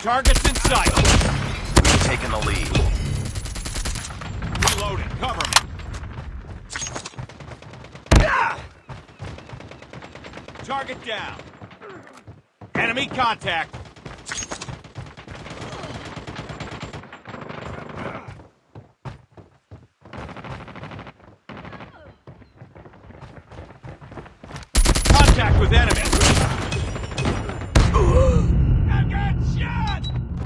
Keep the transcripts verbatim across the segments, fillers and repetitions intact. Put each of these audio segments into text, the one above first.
Target's in sight. We've taken the lead. Reloading. Cover me. Target down. Enemy contact. Contact with enemy. I got shot!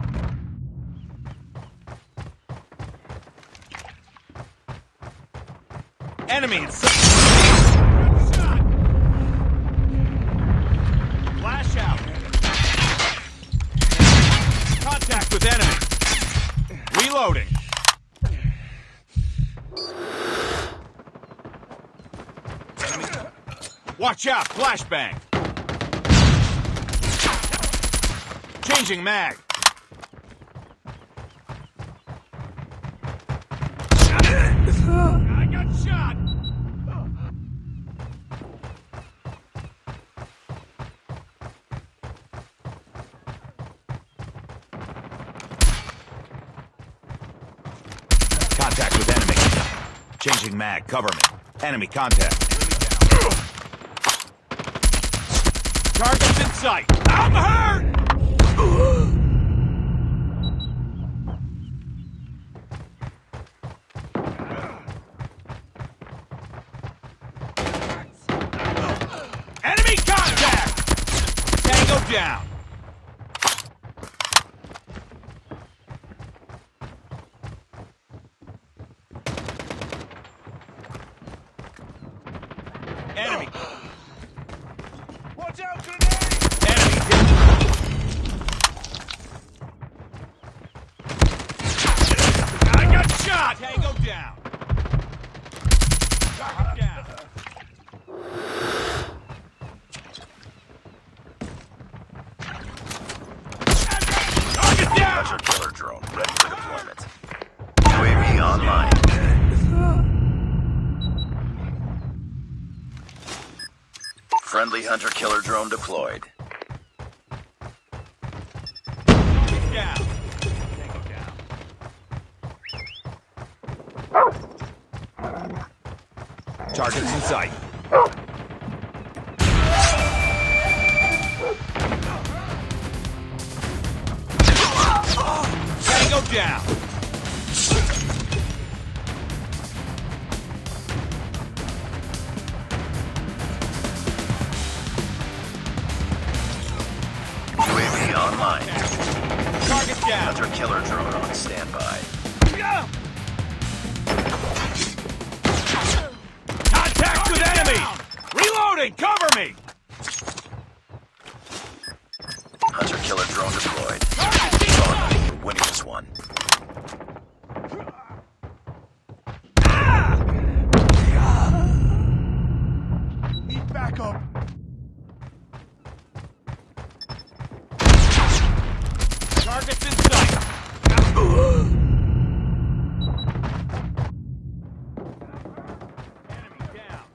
Enemy in sight. Shot! Flash out. Contact with enemy. Reloading. Enemy. Watch out! Flashbang. Changing mag. I got shot. Contact with enemy. Changing mag. Cover me. Enemy contact. Target's in sight. I'm hurt! Enemy contact! Tango down. Enemy. Watch out, grenade! Enemy hit. I got shot! Tango down. Target down. Target down! Hunter killer drone ready for deployment. U A V online. Friendly hunter killer drone deployed. Down. Tango down. Target's in sight. Tango down. U A V online. Target down. Hunter killer drone on standby. Contact with enemy. Reloading. Cover me. Hunter killer drone deployed. We're winning this one. Need backup. Target's in sight. Enemy down.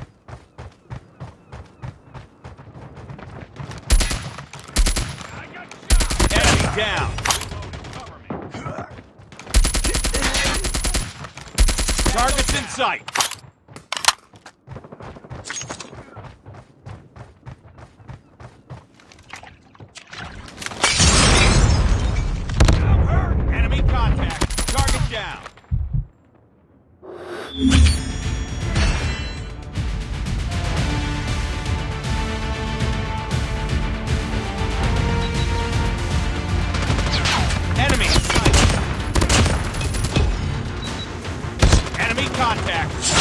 I got shot. Enemy down. Cover me. Target's in sight. Enemy contact. Target down. Enemy in sight. Enemy contact.